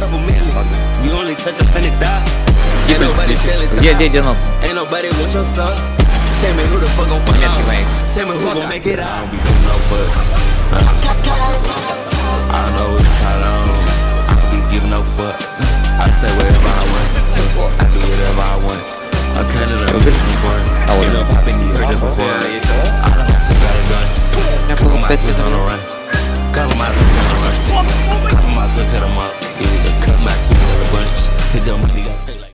couple million. You only touch $100. Ain't nobody feeling stuff. Ain't nobody want your son. Tell me who the fuck gon' fuck out. Tell me who gon' make it out.